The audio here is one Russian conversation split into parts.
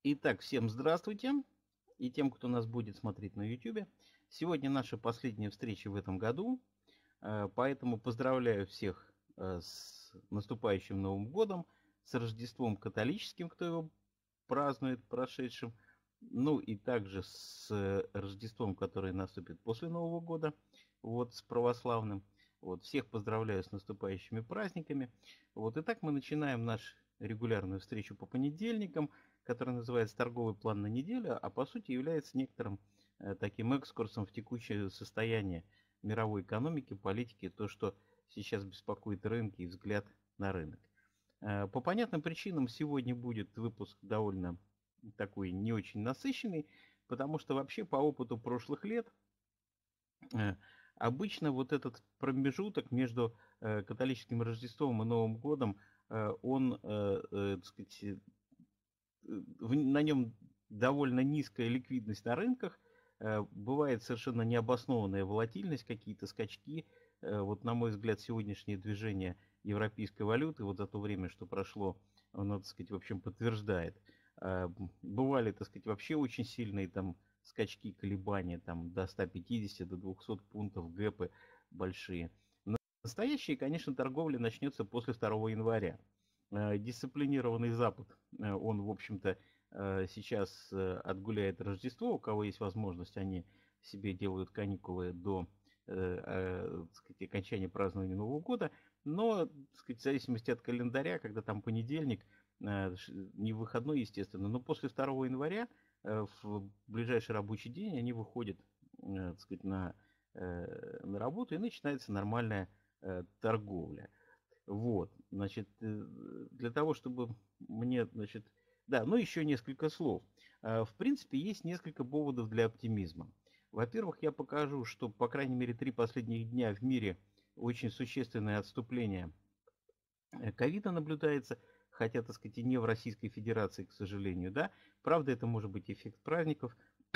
Итак, всем здравствуйте и тем, кто нас будет смотреть на YouTube. Сегодня наша последняя встреча в этом году, поэтому поздравляю всех с наступающим Новым годом, с Рождеством католическим, кто его празднует, прошедшим, ну и также с Рождеством, которое наступит после Нового года, вот, с православным. Вот, всех поздравляю с наступающими праздниками. Вот, итак, мы начинаем нашу регулярную встречу по понедельникам, который называется «Торговый план на неделю», а по сути является некоторым таким экскурсом в текущее состояние мировой экономики, политики, то, что сейчас беспокоит рынки и взгляд на рынок. По понятным причинам сегодня будет выпуск довольно такой не очень насыщенный, потому что вообще по опыту прошлых лет обычно вот этот промежуток между католическим Рождеством и Новым годом, он, так сказать, на нем довольно низкая ликвидность на рынках, бывает совершенно необоснованная волатильность, какие-то скачки. Вот, на мой взгляд, сегодняшнее движение европейской валюты, вот за то время, что прошло, оно, так сказать, в общем, подтверждает. Бывали, так сказать, вообще очень сильные там скачки, колебания там до 150, до 200 пунктов, гэпы большие. Настоящая, конечно, торговля начнется после 2 января. Дисциплинированный Запад, он, в общем-то, сейчас отгуляет Рождество. У кого есть возможность, они себе делают каникулы до так сказать, окончания празднования Нового года. Но, так сказать, в зависимости от календаря, когда там понедельник, не выходной, естественно, но после 2 января в ближайший рабочий день они выходят, так сказать, на работу, и начинается нормальная торговля. Вот, значит, для того, чтобы мне, значит, да, ну еще несколько слов. В принципе, есть несколько поводов для оптимизма. Во-первых, я покажу, что, по крайней мере, 3 последних дня в мире очень существенное отступление ковида наблюдается, хотя, так сказать, и не в Российской Федерации, к сожалению, да. Правда, это может быть эффект праздников.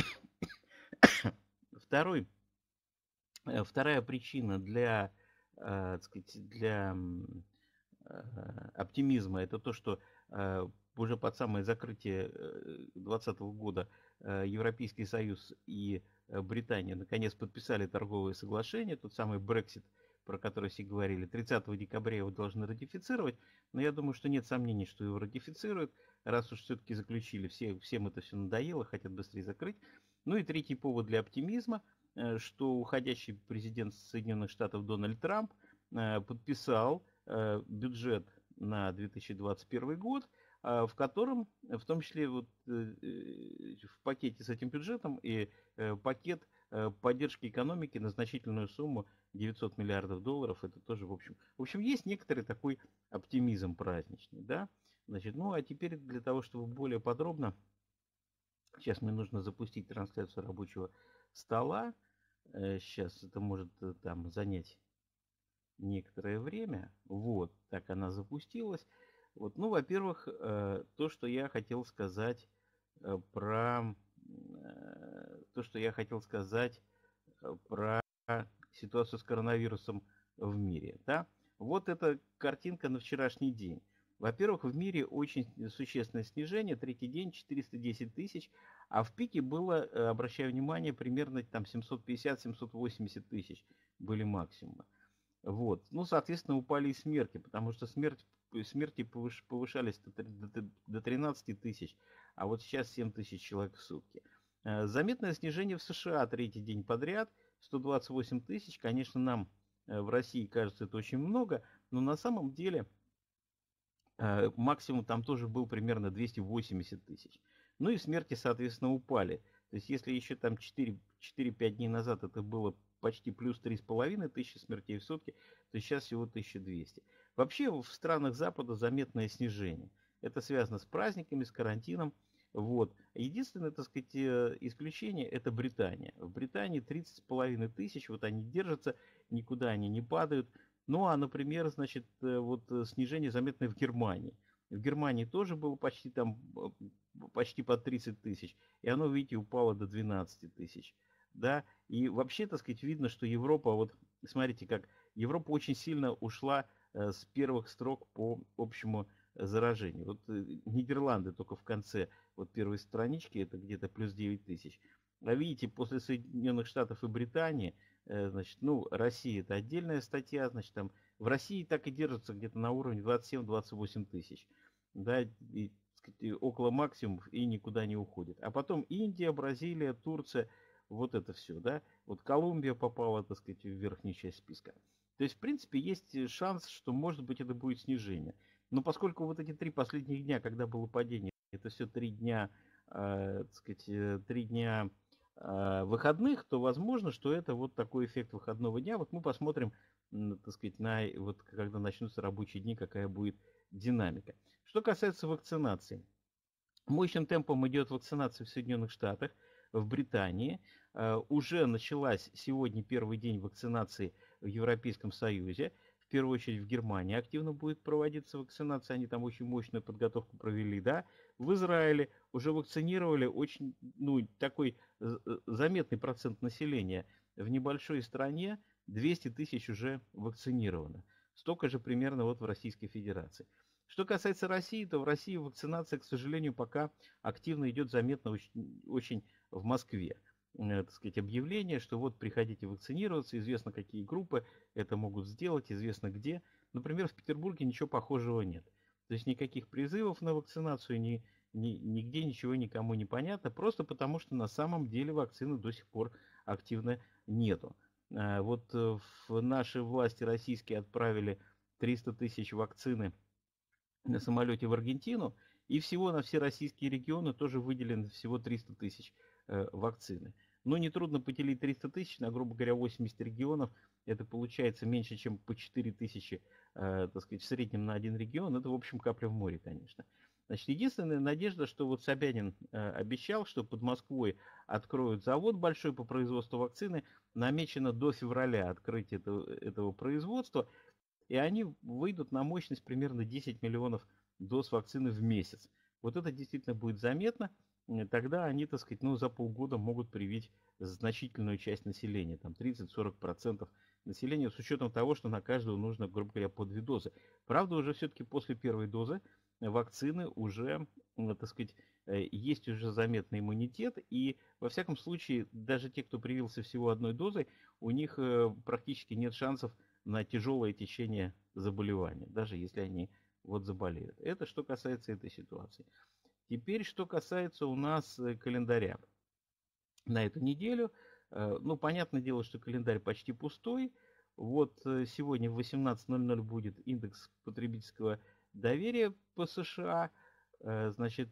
Вторая причина для, так сказать, для оптимизма, это то, что уже под самое закрытие 2020 года Европейский Союз и Британия наконец подписали торговые соглашения, тот самый Brexit, про который все говорили. 30 декабря его должны ратифицировать, но я думаю, что нет сомнений, что его ратифицируют, раз уж все-таки заключили, всем это все надоело, хотят быстрее закрыть. Ну и третий повод для оптимизма, что уходящий президент Соединенных Штатов Дональд Трамп подписал бюджет на 2021 год, в котором, в том числе вот, в пакете с этим бюджетом и пакет поддержки экономики на значительную сумму 900 миллиардов долларов. Это тоже, в общем, есть некоторый такой оптимизм праздничный, да. Значит, ну а теперь для того, чтобы более подробно, сейчас мне нужно запустить трансляцию рабочего стола. Сейчас это может там занять некоторое время. Вот, так она запустилась. Вот, ну, во-первых, то, что я хотел сказать про то, что я хотел сказать про ситуацию с коронавирусом в мире, да. Вот эта картинка на вчерашний день. Во-первых, в мире очень существенное снижение, третий день 410 тысяч, а в пике было, обращаю внимание, примерно там 750-780 тысяч были максимумы. Вот. Ну, соответственно, упали и смерти, потому что смерти повышались до 13 тысяч, а вот сейчас 7 тысяч человек в сутки. Заметное снижение в США третий день подряд, 128 тысяч. Конечно, нам в России кажется это очень много, но на самом деле максимум там тоже был примерно 280 тысяч. Ну и смерти, соответственно, упали. То есть, если еще там 4-5 дней назад это было почти плюс 3,5 тысячи смертей в сутки, то сейчас всего 1200. Вообще в странах Запада заметное снижение. Это связано с праздниками, с карантином. Вот. Единственное, так сказать, исключение это Британия. В Британии 30,5 тысяч, вот они держатся, никуда они не падают. Ну, а, например, значит, вот снижение заметное в Германии. В Германии тоже было почти там, почти под 30 тысяч. И оно, видите, упало до 12 тысяч. Да, и вообще, так сказать, видно, что Европа, вот смотрите, как Европа очень сильно ушла с первых строк по общему заражений. Вот Нидерланды только в конце вот первой странички, это где-то плюс 9 тысяч. А видите, после Соединенных Штатов и Британии, значит, ну, Россия это отдельная статья, значит, там в России так и держится где-то на уровне 27-28 тысяч. Да, и, так сказать, около максимумов и никуда не уходит. А потом Индия, Бразилия, Турция, вот это все, да. Вот Колумбия попала, так сказать, в верхнюю часть списка. То есть, в принципе, есть шанс, что, может быть, это будет снижение. Но поскольку вот эти 3 последних дня, когда было падение, это все 3 дня, так сказать, 3 дня выходных, то возможно, что это вот такой эффект выходного дня. Вот мы посмотрим, так сказать, на вот когда начнутся рабочие дни, какая будет динамика. Что касается вакцинации. Мощным темпом идет вакцинация в Соединенных Штатах, в Британии. Уже началась сегодня первый день вакцинации в Европейском Союзе. В первую очередь в Германии активно будет проводиться вакцинация. Они там очень мощную подготовку провели, да. В Израиле уже вакцинировали очень, ну, такой заметный процент населения. В небольшой стране 200 тысяч уже вакцинировано. Столько же примерно вот в Российской Федерации. Что касается России, то в России вакцинация, к сожалению, пока активно идет заметно очень в Москве. Так сказать, объявление, что вот приходите вакцинироваться, известно какие группы это могут сделать, известно где. Например, в Петербурге ничего похожего нет. То есть никаких призывов на вакцинацию, нигде ничего никому не понятно, просто потому что на самом деле вакцины до сих пор активно нету. Вот в наши власти российские отправили 300 тысяч вакцины на самолете в Аргентину, и всего на все российские регионы тоже выделено всего 300 тысяч вакцины. Но нетрудно поделить 300 тысяч на, грубо говоря, 80 регионов. Это получается меньше, чем по 4 тысячи, так сказать, в среднем на один регион. Это, в общем, капля в море, конечно. Значит, единственная надежда, что вот Собянин обещал, что под Москвой откроют завод большой по производству вакцины. Намечено до февраля открыть этого производства. И они выйдут на мощность примерно 10 миллионов доз вакцины в месяц. Вот это действительно будет заметно. Тогда они, так сказать, ну, за полгода могут привить значительную часть населения, там 30-40% населения, с учетом того, что на каждую нужно, грубо говоря, по 2 дозы. Правда, уже все-таки после первой дозы вакцины уже, так сказать, есть уже заметный иммунитет, и во всяком случае, даже те, кто привился всего одной дозой, у них практически нет шансов на тяжелое течение заболевания, даже если они вот заболеют. Это что касается этой ситуации. Теперь, что касается у нас календаря на эту неделю. Ну, понятное дело, что календарь почти пустой. Вот сегодня в 18:00 будет индекс потребительского доверия по США. Значит,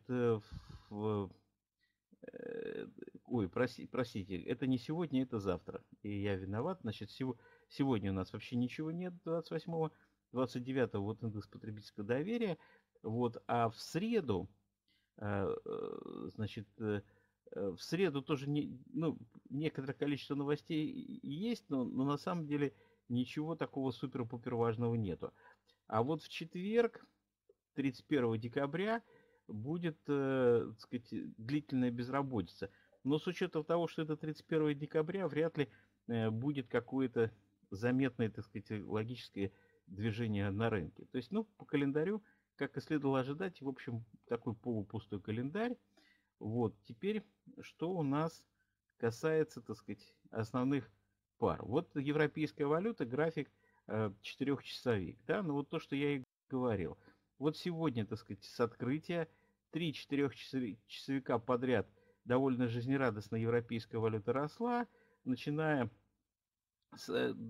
ой, простите, это не сегодня, это завтра. И я виноват. Значит, сегодня у нас вообще ничего нет, 28-го. 29-го вот индекс потребительского доверия. Вот, а в среду, значит, в среду тоже ну, некоторое количество новостей есть, но на самом деле ничего такого супер-пупер важного нету. А вот в четверг, 31 декабря, будет, так сказать, длительная безработица. Но с учетом того, что это 31 декабря, вряд ли будет какое-то заметное, так сказать, логическое движение на рынке. То есть, ну, по календарю, как и следовало ожидать, в общем, такой полупустой календарь. Вот, теперь, что у нас касается, так сказать, основных пар. Вот европейская валюта, график 4-часовик, да, ну вот то, что я и говорил. Вот сегодня, так сказать, с открытия 3 4-часовика подряд довольно жизнерадостно европейская валюта росла, начиная с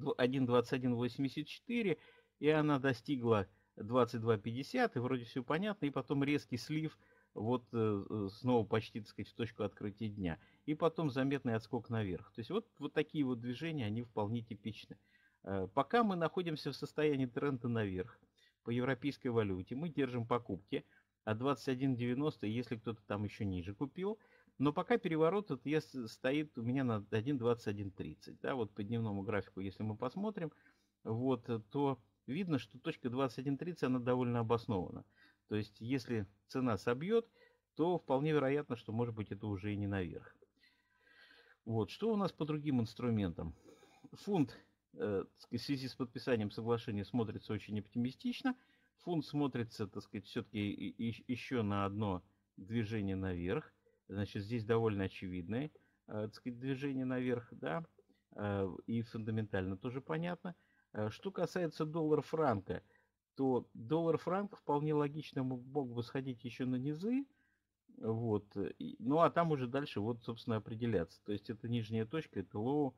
1.2184, и она достигла 22.50, и вроде все понятно, и потом резкий слив, вот снова почти, так сказать, в точку открытия дня, и потом заметный отскок наверх. То есть вот такие вот движения, они вполне типичны. Пока мы находимся в состоянии тренда наверх по европейской валюте, мы держим покупки от 21.90, если кто-то там еще ниже купил. Но пока переворот стоит у меня на 1.2130. Да, вот по дневному графику, если мы посмотрим, вот, то видно, что точка 21.30, она довольно обоснована. То есть, если цена собьет, то вполне вероятно, что, может быть, это уже и не наверх. Вот, что у нас по другим инструментам? Фунт в связи с подписанием соглашения смотрится очень оптимистично. Фунт смотрится, так сказать, все-таки еще на одно движение наверх. Значит, здесь довольно очевидное, так сказать, движение наверх, да, и фундаментально тоже понятно. Что касается доллара-франка, то доллар-франк вполне логично мог бы сходить еще на низы, вот, ну а там уже дальше вот, собственно, определяться. То есть это нижняя точка, это лоу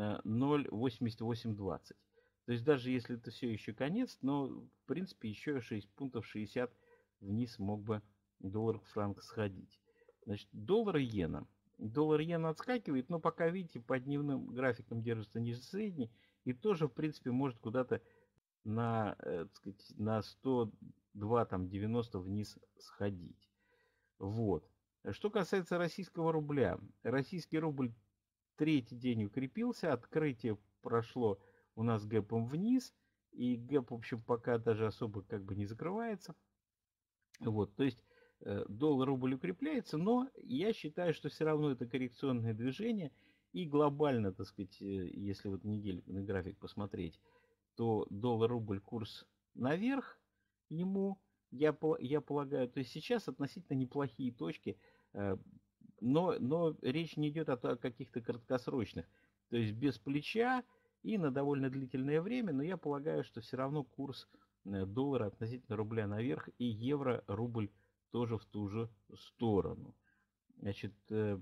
0,8820. То есть даже если это все еще конец, но в принципе еще 6 пунктов 60 вниз мог бы доллар-франк сходить. Значит, доллар-иена. Доллар-иена отскакивает, но пока, видите, по дневным графикам держится ниже средней и тоже, в принципе, может куда-то на, так сказать, на 102, там, 90 вниз сходить. Вот. Что касается российского рубля. Российский рубль третий день укрепился, открытие прошло у нас гэпом вниз, и гэп, в общем, пока даже особо как бы не закрывается. Вот, то есть доллар-рубль укрепляется, но я считаю, что все равно это коррекционное движение, и глобально, так сказать, если вот недельный график посмотреть, то доллар-рубль курс наверх ему, я полагаю, то есть сейчас относительно неплохие точки, но речь не идет о каких-то краткосрочных, то есть без плеча и на довольно длительное время, но я полагаю, что все равно курс доллара относительно рубля наверх и евро-рубль тоже в ту же сторону. Значит,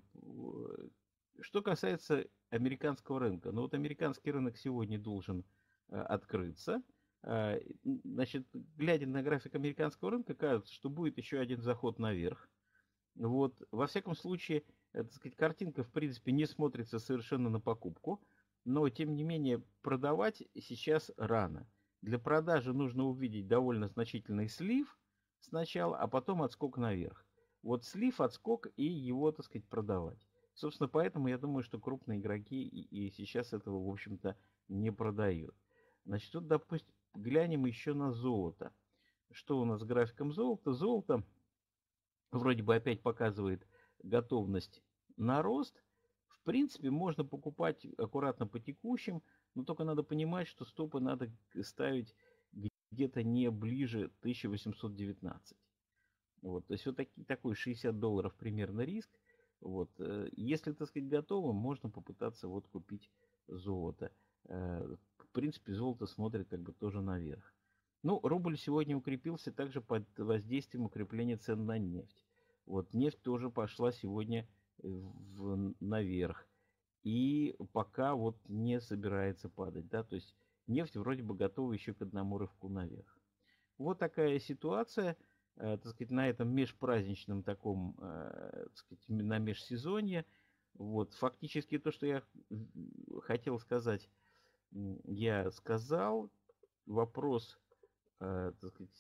что касается американского рынка, ну вот американский рынок сегодня должен открыться. Значит, глядя на график американского рынка, кажется, что будет еще один заход наверх. Вот, во всяком случае, так сказать, картинка, в принципе, не смотрится совершенно на покупку, но, тем не менее, продавать сейчас рано. Для продажи нужно увидеть довольно значительный слив сначала, а потом отскок наверх. Вот слив, отскок и его, так сказать, продавать. Собственно, поэтому я думаю, что крупные игроки и сейчас этого, в общем-то, не продают. Значит, тут, допустим, глянем еще на золото. Что у нас с графиком золота? Золото вроде бы опять показывает готовность на рост. В принципе, можно покупать аккуратно по текущим, но только надо понимать, что стопы надо ставить где-то не ближе 1819. Вот, то есть вот такой $60 примерно риск. Вот, если, так сказать, готово, можно попытаться вот купить золото. В принципе, золото смотрит как бы тоже наверх. Ну, рубль сегодня укрепился также под воздействием укрепления цен на нефть. Вот нефть тоже пошла сегодня наверх. И пока вот не собирается падать. Да? То есть нефть вроде бы готова еще к одному рывку наверх. Вот такая ситуация, так сказать, на этом межпраздничном таком, так сказать, на межсезонье. Вот, фактически то, что я хотел сказать, я сказал. Вопрос, так сказать,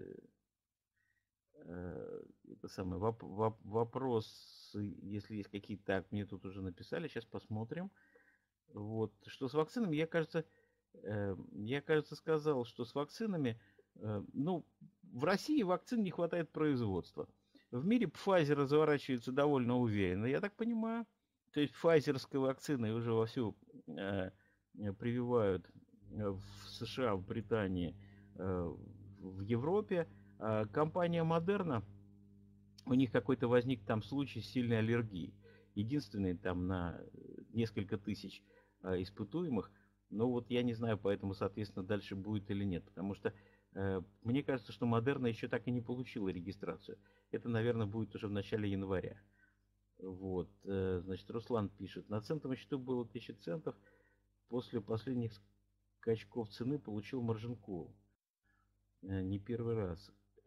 это самое, вопрос, если есть какие-то, так, мне тут уже написали, сейчас посмотрим. Вот, что с вакцинами, я, кажется, сказал, что с вакцинами, ну, в России вакцин не хватает производства. В мире Pfizer разворачивается довольно уверенно, я так понимаю. То есть пфайзерской вакциной уже вовсю прививают в США, в Британии, в Европе. Компания Moderna, у них какой-то возник там случай сильной аллергии. Единственный там на несколько тысяч испытуемых. Но вот я не знаю, поэтому, соответственно, дальше будет или нет. Потому что мне кажется, что Модерна еще так и не получила регистрацию. Это, наверное, будет уже в начале января. Вот, значит, Руслан пишет. На центовом счету было 1000 центов. После последних скачков цены получил маржин-колл. Не первый раз.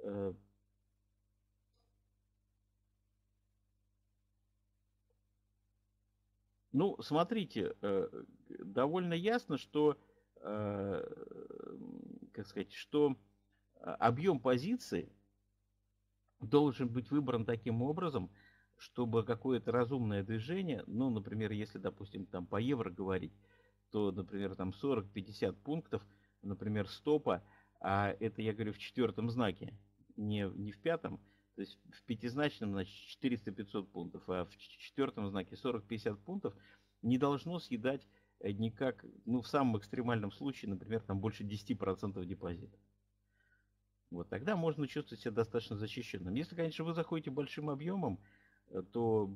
Ну, смотрите, довольно ясно, что, как сказать, что объем позиции должен быть выбран таким образом, чтобы какое-то разумное движение, ну, например, если, допустим, там по евро говорить, то, например, там 40-50 пунктов, например, стопа, а это я говорю в четвертом знаке, не в пятом, то есть в пятизначном, значит, 400-500 пунктов, а в четвертом знаке 40-50 пунктов не должно съедать никак, ну, в самом экстремальном случае, например, там больше 10% депозита. Вот тогда можно чувствовать себя достаточно защищенным. Если, конечно, вы заходите большим объемом, то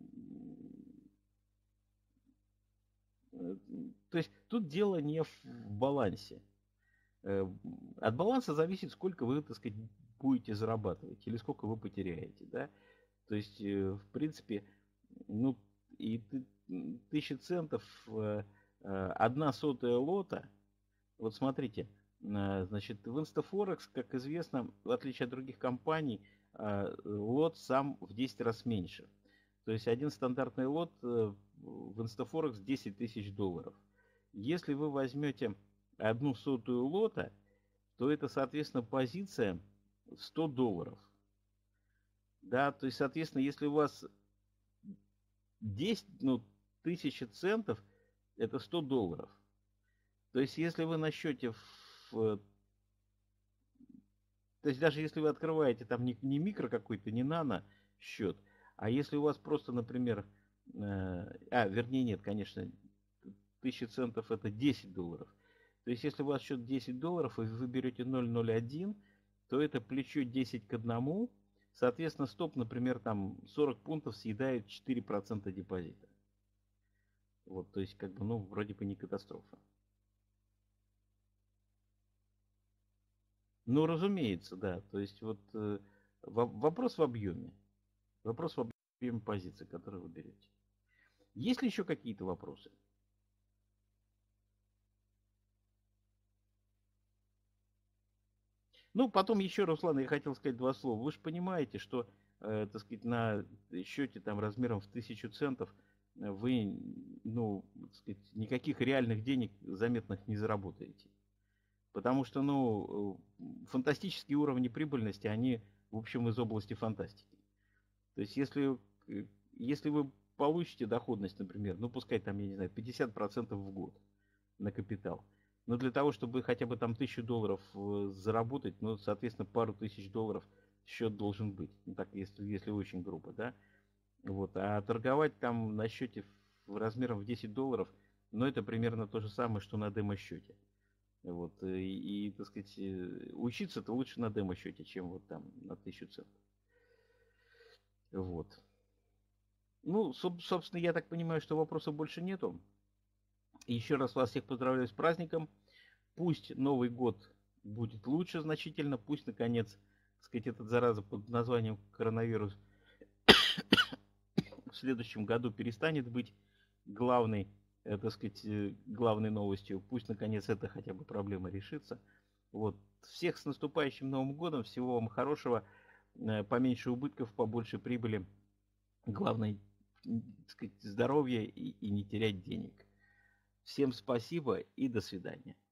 то есть тут дело не в балансе. От баланса зависит, сколько вы, так сказать, будете зарабатывать или сколько вы потеряете, да. То есть, в принципе, ну, и 1000 центов, 1/100 лота. Вот смотрите, значит, в Instaforex, как известно, в отличие от других компаний, лот сам в 10 раз меньше. То есть один стандартный лот в Instaforex 10 тысяч долларов. Если вы возьмете 1/100 лота, то это, соответственно, позиция в 100 долларов. Да, то есть, соответственно, если у вас 10, 1000 центов, это 100 долларов. То есть, если вы на счете то есть, даже если вы открываете там не микро какой-то, не нано счет, а если у вас просто, например, вернее, нет, конечно, 1000 центов это 10 долларов. То есть, если у вас счет 10 долларов, и вы берете 0,01, то это плечо 10 к 1. Соответственно, стоп, например, там 40 пунктов съедает 4% депозита. Вот, то есть, как бы, вроде бы не катастрофа. Ну, разумеется, да. То есть, вот вопрос в объеме. Вопрос в объеме позиций, которые вы берете. Есть ли еще какие-то вопросы? Ну, потом еще, Руслан, я хотел сказать два слова. Вы же понимаете, что, так сказать, на счете там размером в 1000 центов вы, так сказать, никаких реальных денег заметных не заработаете. Потому что, фантастические уровни прибыльности, они, в общем, из области фантастики. То есть, если вы получите доходность, например, пускай там, я не знаю, 50% в год на капитал, но для того, чтобы хотя бы там 1000 долларов заработать, соответственно, пару тысяч долларов счет должен быть. Так, если очень грубо, да. Вот. А торговать там на счете размером в 10 долларов, это примерно то же самое, что на демо-счете. Вот. И, так сказать, учиться-то лучше на демо-счете, чем вот там на 1000 центов. Вот. Собственно, я так понимаю, что вопросов больше нету. Еще раз вас всех поздравляю с праздником. Пусть Новый год будет лучше значительно. Пусть, наконец, так сказать, этот зараза под названием коронавирус в следующем году перестанет быть главной, так сказать, главной новостью. Пусть, наконец, эта хотя бы проблема решится. Вот. Всех с наступающим Новым годом. Всего вам хорошего. Поменьше убытков, побольше прибыли. Главное, так сказать, здоровье и не терять денег. Всем спасибо и до свидания.